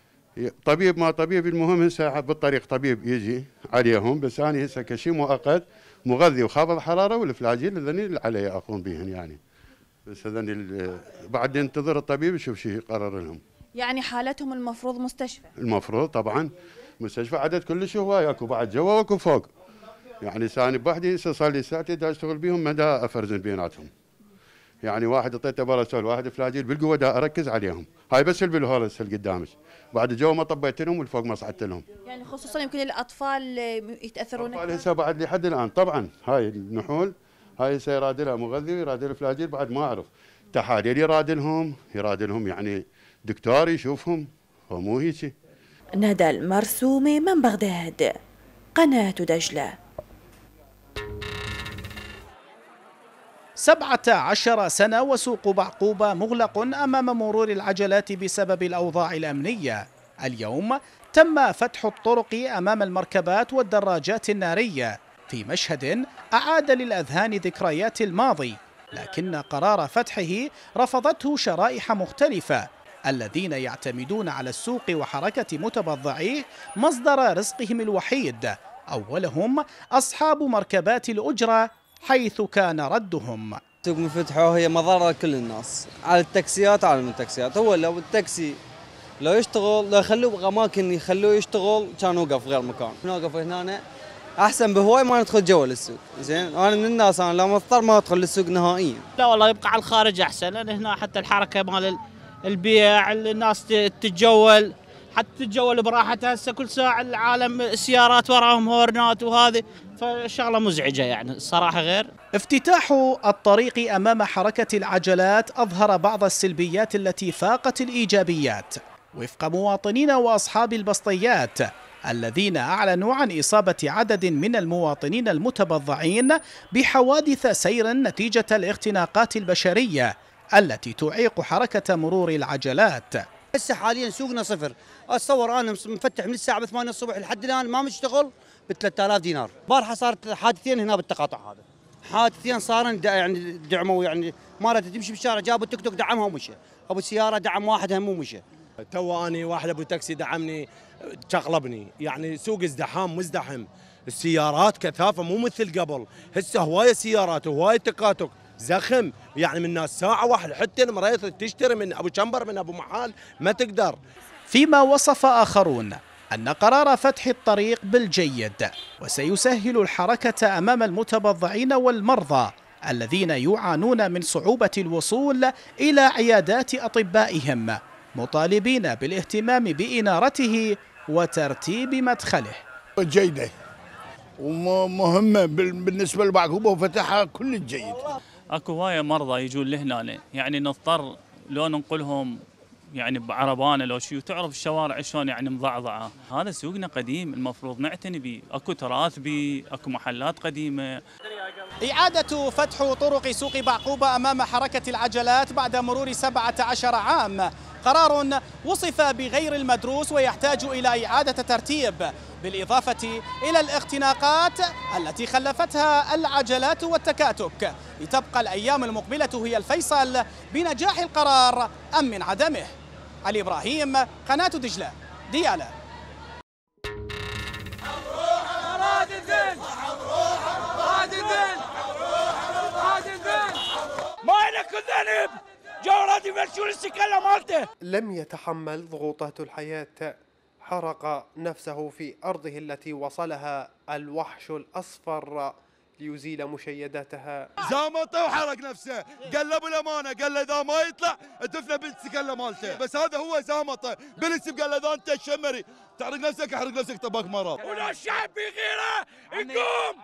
طبيب ما طبيب المهم هسه بالطريق طبيب يجي عليهم، بس انا هسه كشيء مؤقت مغذي وخافض حراره والفلاجيل هذني اللي علي اقوم بهن يعني، بس هذني بعد ننتظر الطبيب يشوف شيء يقرر لهم. يعني حالتهم المفروض مستشفى؟ المفروض طبعا مستشفى، عدد كلش هواي، اكو بعد جوا واكو فوق، يعني ثاني بوحدي صار لي ساعتين دا اشتغل بيهم ما دا افرزن بيناتهم، يعني واحد اعطيته باراسول واحد فلاجيل بالقوه دا اركز عليهم، هاي بس اللي بالهولس اللي قدامك، بعد جو ما طبيت لهم والفوق ما صعدت لهم. يعني خصوصا يمكن الاطفال يتاثرون الاطفال هسه بعد لحد الان طبعا هاي النحول هاي هسه يراد لها مغذي ويراد لها فلاجيل، بعد ما اعرف تحاليل يراد لهم يراد لهم يعني دكتور يشوفهم، هو مو هيك. ندى المرسومي من بغداد، قناة دجلة. سبعة عشر سنة وسوق بعقوبة مغلق أمام مرور العجلات بسبب الأوضاع الأمنية. اليوم تم فتح الطرق أمام المركبات والدراجات النارية في مشهد أعاد للأذهان ذكريات الماضي، لكن قرار فتحه رفضته شرائح مختلفة الذين يعتمدون على السوق وحركة متبضعيه مصدر رزقهم الوحيد، أولهم أصحاب مركبات الأجرة، حيث كان ردهم: السوق مفتحه هي مضرة لكل الناس، على التاكسيات على من التاكسيات. هو لو التاكسي لو يشتغل لو يخلوه بأماكن يخلوه يشتغل كان وقف غير مكان، نوقف هنا أحسن بهواي ما ندخل جوا للسوق. زين أنا من الناس أنا لو مضطر ما أدخل للسوق نهائيا. لا والله يبقى على الخارج أحسن، لأن هنا حتى الحركة مال البيع الناس تتجول، حتى تتجول براحتها. هسه كل ساعه العالم السيارات وراهم هورنات وهذه، فالشغله مزعجه يعني الصراحه. غير افتتاح الطريق امام حركه العجلات اظهر بعض السلبيات التي فاقت الايجابيات وفق مواطنين واصحاب البسطيات الذين اعلنوا عن اصابه عدد من المواطنين المتبضعين بحوادث سير نتيجه الاختناقات البشريه التي تعيق حركه مرور العجلات. هسه حاليا سوقنا صفر. اتصور انا مفتح من الساعه ثمانية الصبح لحد الان ما مشتغل ب ثلاثة آلاف دينار. البارحه صارت حادثين هنا بالتقاطع هذا، حادثين صارن يعني دعموا، يعني ما تمشي بالشارع جابوا التيك توك دعمها ومشى، ابو سياره دعم واحد هم ومشى. تو اني واحد ابو تاكسي دعمني شقلبني، يعني سوق ازدحام مزدحم، السيارات كثافه مو مثل قبل، هسه هوايه سيارات وهوايه تكاتك زخم، يعني من الناس ساعه واحده حتى المريض تشتري من ابو شمبر من ابو محال ما تقدر. فيما وصف آخرون أن قرار فتح الطريق بالجيد وسيسهل الحركة أمام المتبضعين والمرضى الذين يعانون من صعوبة الوصول إلى عيادات أطبائهم، مطالبين بالاهتمام بإنارته وترتيب مدخله. جيدة ومهمة بالنسبة لبعقوبة وفتحها كل جيد. اكو هواية مرضى يجون لهنا، يعني نضطر لو ننقلهم يعني بعربانه لو شيء، وتعرف الشوارع شلون يعني مضعضعه. هذا سوقنا قديم المفروض نعتني به، اكو تراث به، اكو محلات قديمه. إعادة فتح طرق سوق بعقوبة أمام حركة العجلات بعد مرور سبعة عشر عام قرار وصف بغير المدروس ويحتاج إلى إعادة ترتيب، بالإضافة إلى الاختناقات التي خلفتها العجلات والتكاتك، لتبقى الأيام المقبلة هي الفيصل بنجاح القرار أم من عدمه. علي إبراهيم، قناة دجلة، ديالى. ما لك ذنب، جوراتي يمشون السكلة مالته. لم يتحمل ضغوطات الحياة، حرق نفسه في أرضه التي وصلها الوحش الأصفر ليزيل مشيداتها. زامطه وحرق نفسه، قال له بالامانه، قال له اذا ما يطلع دفنه بالسكله مالته، بس هذا هو زامطه بالاسم، قال له اذا انت الشمري تحرق نفسك احرق نفسك تباك مرض. ولو الشعب بغيره يقوم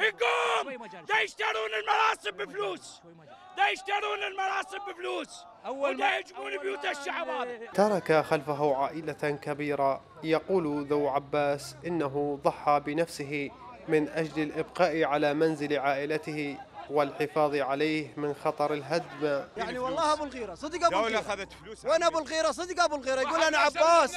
يقوم دا يشترون المناصب بفلوس، دا يشترون المناصب بفلوس، ودا يجيبون بيوت الشعب. هذا ترك خلفه عائلة كبيرة. يقول ذو عباس إنه ضحى بنفسه من أجل الإبقاء على منزل عائلته والحفاظ عليه من خطر الهدم. يعني والله أبو الغيرة صدق أبو الغيرة، أخذت فلوس. وين أبو الغيرة؟ صدق أبو الغيرة، يقول أنا عباس،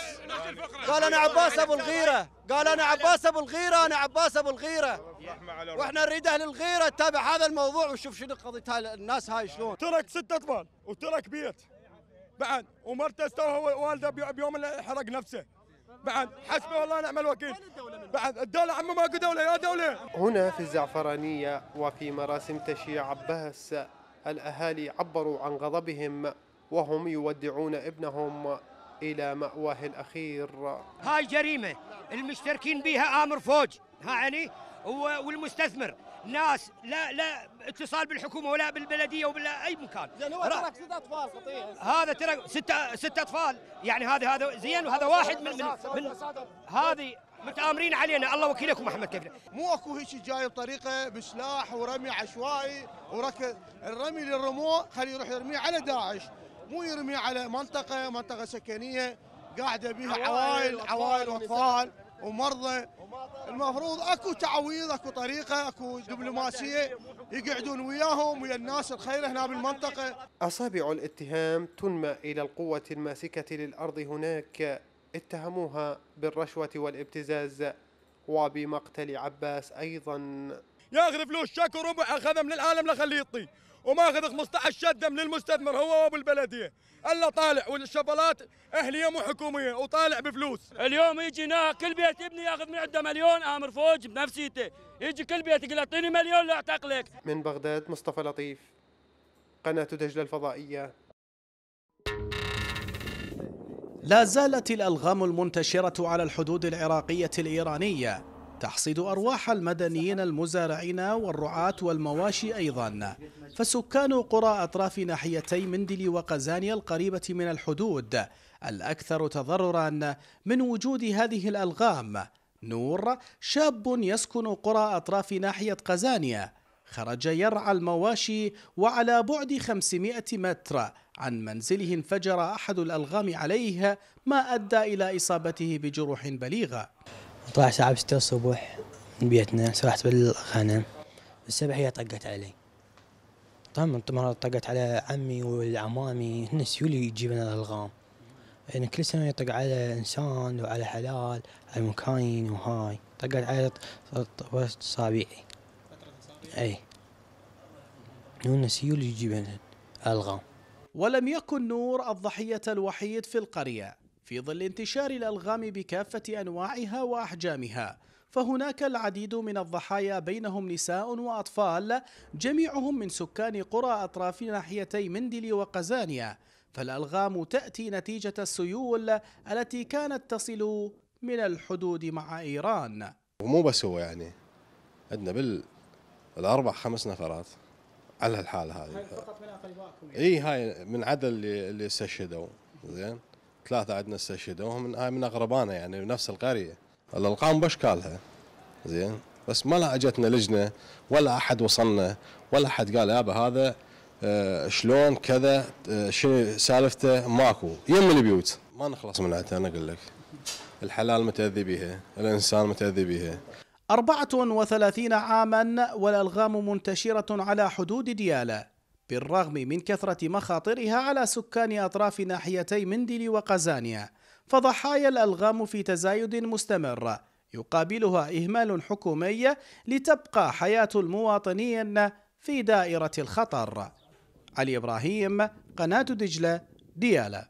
قال أنا عباس أبو الغيرة، قال أنا عباس أبو الغيرة، أنا عباس أبو الغيرة، وإحنا نريد أهل الغيرة تتابع هذا الموضوع وشوف شنو قضية الناس هاي شلون. ترك ست أطفال وترك بيت بعد، ومرته استوى والده بيوم اللي حرق نفسه بعد. حسبي والله نعم الوكيل. بعد الدولة عمو ماكو دولة يا دولة. هنا في الزعفرانية وفي مراسم تشييع عباس الأهالي عبروا عن غضبهم وهم يودعون ابنهم إلى مأواه الأخير. هاي جريمة المشتركين بها آمر فوج ها يعني والمستثمر، ناس لا لا اتصال بالحكومه ولا بالبلديه ولا اي مكان. زين هو ترك ست اطفال خطير. هذا ترك ست ست اطفال، يعني هذا هذا زين، وهذا واحد من من, من هذه متآمرين علينا. الله وكيلكم محمد كيف. مو اكو هيك جاي بطريقه بسلاح ورمي عشوائي وركض، الرمي للرموه خليه يروح يرميه على داعش، مو يرميه على منطقه منطقه سكنيه قاعده بها عوائل عوائل واطفال ومرضى. المفروض اكو تعويض، اكو طريقه، اكو دبلوماسيه يقعدون وياهم ويا الناس الخير هنا بالمنطقه. أصابع الاتهام تنمى إلى القوة الماسكة للأرض هناك. اتهموها بالرشوة والابتزاز وبمقتل عباس أيضا. ياخذ فلوس شك وربع اخذها من العالم لخليه يطي، وما اخذ خمسة عشر شده من المستثمر هو وابو البلديه، الا طالع والشبلات اهليه مو حكوميه وطالع بفلوس. اليوم يجي هنا كل بيت ابني ياخذ من عنده مليون، امر فوج بنفسيته، يجي كل بيت يقول اعطيني مليون لا اعتق لك. من بغداد مصطفى لطيف، قناة دجلة الفضائية. لا زالت الألغام المنتشرة على الحدود العراقية الإيرانية تحصد أرواح المدنيين المزارعين والرعاة والمواشي أيضا، فسكان قرى أطراف ناحيتي مندلي وقزانيا القريبة من الحدود الأكثر تضررا من وجود هذه الألغام نور، شاب يسكن قرى أطراف ناحية قزانية، خرج يرعى المواشي وعلى بعد خمسمائة متر عن منزله انفجر أحد الألغام عليه ما أدى إلى إصابته بجروح بليغة. طلع الساعة ستة الصبح من بيتنا، سرحت بالغنم، السبع هي طقت علي. طبعا مرات طقت على عمي والعمامي، هن سيولي يجيب لنا الألغام. يعني كل سنة يطق على إنسان وعلى حلال على مكاين وهاي، طقت على وسط أصابعي. أي هن سيولي يجيب لنا الألغام. ولم يكن نور الضحية الوحيد في القرية. في ظل انتشار الألغام بكافة أنواعها وأحجامها، فهناك العديد من الضحايا بينهم نساء وأطفال جميعهم من سكان قرى أطراف ناحيتي مندلي وقزانية، فالألغام تأتي نتيجة السيول التي كانت تصل من الحدود مع إيران. ومو بس هو، يعني عندنا بال الأربع خمس نفرات على هالحالة هذه. هاي فقط من أقربائكم يعني؟ إي هاي من عدد اللي اللي استشهدوا، زين ثلاثة عندنا استشهدوا من هاي من أقربانا يعني بنفس القرية. الألغام بأشكالها، زين بس ما لا اجتنا لجنة ولا أحد وصلنا ولا أحد قال يابا هذا آه شلون كذا آه شنو سالفته، ماكو. يم البيوت ما نخلص من عندها. أنا أقول لك الحلال متأذي بها، الإنسان متأذي بها. أربعة وثلاثين عاما والألغام منتشرة على حدود ديالى، بالرغم من كثرة مخاطرها على سكان أطراف ناحيتي مندلي وقزانية، فضحايا الألغام في تزايد مستمر يقابلها إهمال حكومي لتبقى حياة المواطنين في دائرة الخطر. علي إبراهيم، قناة دجلة، ديالى.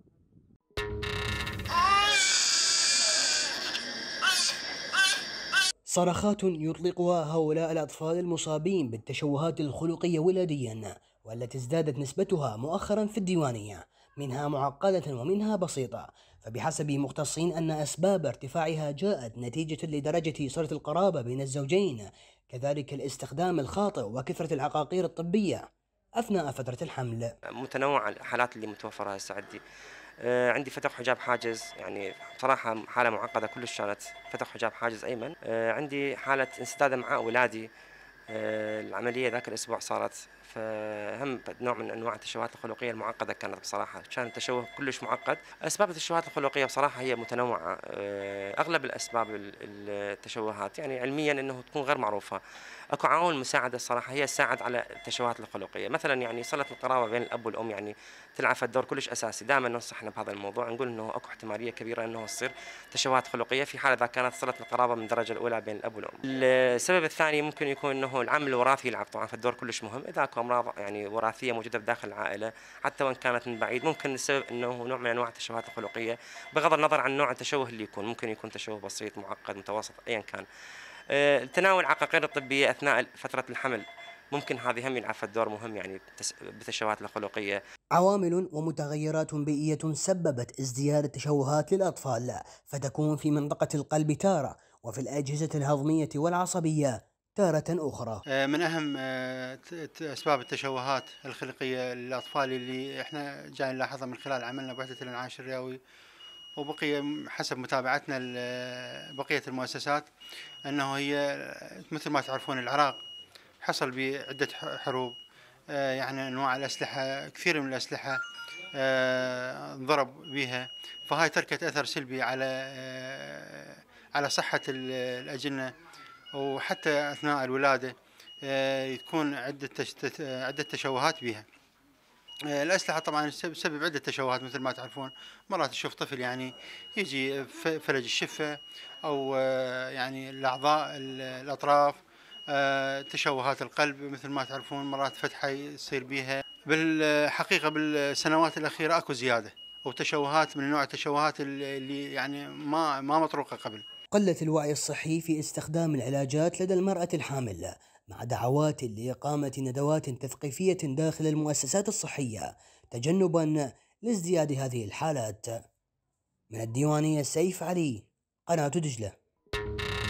صرخات يطلقها هؤلاء الأطفال المصابين بالتشوهات الخلقية ولاديا، والتي ازدادت نسبتها مؤخرا في الديوانية، منها معقدة ومنها بسيطة، فبحسب مختصين أن أسباب ارتفاعها جاءت نتيجة لدرجة صلة القرابة بين الزوجين، كذلك الاستخدام الخاطئ وكثرة العقاقير الطبية أثناء فترة الحمل. متنوع الحالات اللي متوفرة هسه عندي. آه عندي فتح حجاب حاجز، يعني بصراحة حالة معقدة كلش كانت، فتح حجاب حاجز أيمن. آه عندي حالة انسداد امعاء ولادي، آه العملية ذاك الأسبوع صارت، فهم نوع من أنواع التشوهات الخلقية المعقدة كانت بصراحة، كان التشوه كلش معقد. أسباب التشوهات الخلقية بصراحة هي متنوعة، آه أغلب الأسباب التشوهات يعني علميا أنه تكون غير معروفة. اكو عوامل مساعده الصراحه هي تساعد على التشوهات الخلقيه، مثلا يعني صله القرابه بين الاب والام يعني تلعب دور كلش اساسي. دائما ننصحنا بهذا الموضوع، نقول انه اكو احتماليه كبيره انه تصير تشوهات خلقيه في حال اذا كانت صله القرابه من الدرجه الاولى بين الاب والام. السبب الثاني ممكن يكون انه العامل الوراثي يلعب طبعا في الدور كلش مهم، اذا اكو امراض يعني وراثيه موجوده بداخل العائله حتى وان كانت من بعيد، ممكن السبب انه نوع من انواع التشوهات الخلقيه بغض النظر عن نوع التشوه اللي يكون، ممكن يكون تشوه بسيط معقد متوسط ايا كان. تناول العقاقير الطبية أثناء فترة الحمل ممكن هذه هم يلعب دور مهم يعني بالتشوهات الخلقية. عوامل ومتغيرات بيئية سببت ازدياد التشوهات للأطفال، فتكون في منطقة القلب تارة، وفي الأجهزة الهضمية والعصبية تارة أخرى. من أهم أسباب التشوهات الخلقية للأطفال اللي احنا جاي نلاحظها من خلال عملنا بوحدة الإنعاش الرئوي وبقية حسب متابعتنا بقية المؤسسات، أنه هي مثل ما تعرفون العراق حصل بعدة حروب، يعني أنواع الأسلحة كثير من الأسلحة ضرب بها، فهاي تركت أثر سلبي على على صحة الأجنة، وحتى أثناء الولادة تكون عدة عدة تشوهات بها. الأسلحة طبعا تسبب عدة تشوهات مثل ما تعرفون، مرات تشوف طفل يعني يجي فلج الشفة أو يعني الأعضاء الأطراف، تشوهات القلب مثل ما تعرفون مرات فتحة يصير بها. بالحقيقة بالسنوات الأخيرة أكو زيادة أو تشوهات من نوع التشوهات اللي يعني ما ما مطروقة قبل. قلة الوعي الصحي في استخدام العلاجات لدى المرأة الحامل، مع دعوات لإقامة ندوات تثقيفية داخل المؤسسات الصحية تجنبا لازدياد هذه الحالات. من الديوانية سيف علي، قناة دجلة.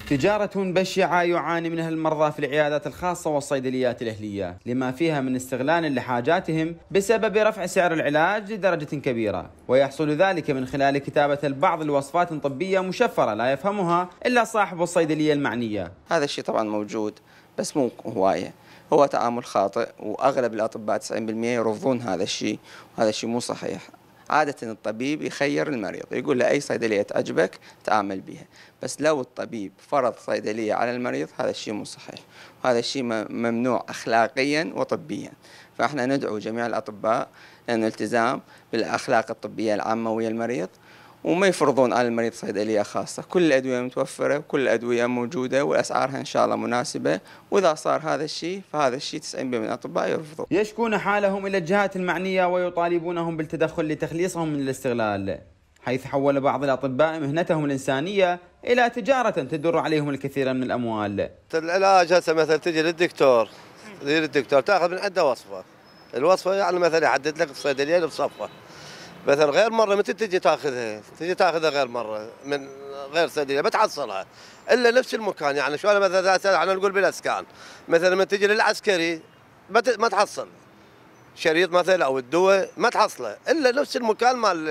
تجارة بشعة يعاني منها المرضى في العيادات الخاصة والصيدليات الأهلية لما فيها من استغلال لحاجاتهم بسبب رفع سعر العلاج لدرجة كبيرة، ويحصل ذلك من خلال كتابة البعض لوصفات طبية مشفرة لا يفهمها إلا صاحب الصيدلية المعنية. هذا الشيء طبعا موجود بس مو هواية، هو تعامل خاطئ، وأغلب الأطباء تسعين بالمئة يرفضون هذا الشيء، وهذا الشيء مو صحيح. عادة الطبيب يخير المريض، يقول له أي صيدلية تعجبك تعامل بها، بس لو الطبيب فرض صيدلية على المريض هذا الشيء مو صحيح، وهذا الشيء ممنوع أخلاقيا وطبيا. فإحنا ندعو جميع الأطباء لأن الالتزام بالأخلاق الطبية العامة ويا المريض، وما يفرضون على المريض صيدلية خاصة. كل الأدوية متوفرة وكل الأدوية موجودة وأسعارها إن شاء الله مناسبة، وإذا صار هذا الشيء فهذا الشيء تسعين بالمئة من الأطباء يرفضون. يشكون حالهم إلى الجهات المعنية ويطالبونهم بالتدخل لتخليصهم من الاستغلال، حيث حول بعض الأطباء مهنتهم الإنسانية إلى تجارة تدر عليهم الكثير من الأموال. العلاج هسه مثلا تجي للدكتور تجي للدكتور تاخذ من عنده وصفة، الوصفة يعني مثلا يحدد لك الصيدلية بصفة، مثلا غير مرة متى تجي تاخذها تجي تاخذها غير مرة من غير صيدلية ما تحصلها إلا نفس المكان. يعني شو أنا مثلا احنا نقول بالأسكان مثلا لما تجي للعسكري ما تحصل شريط مثلا أو الدواء ما تحصله إلا نفس المكان مال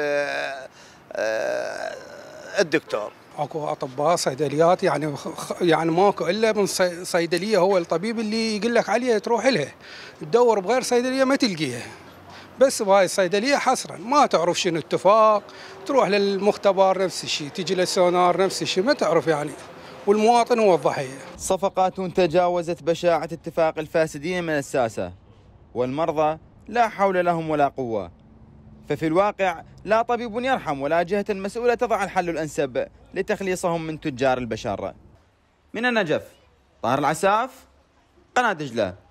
الدكتور. اكو اطباء صيدليات يعني يعني ماكو الا من صيدليه هو الطبيب اللي يقول لك عليها تروح لها، تدور بغير صيدليه ما تلقيها، بس بهاي الصيدليه حصرا ما تعرف شنو اتفاق، تروح للمختبر نفس الشيء، تجي للسونار نفس الشيء، ما تعرف يعني، والمواطن هو الضحيه. صفقات تجاوزت بشاعه اتفاق الفاسدين من الساسه، والمرضى لا حول لهم ولا قوه. ففي الواقع لا طبيب يرحم ولا جهة مسؤولة تضع الحل الأنسب لتخليصهم من تجار البشر. من النجف، طاهر العساف، قناة دجلة.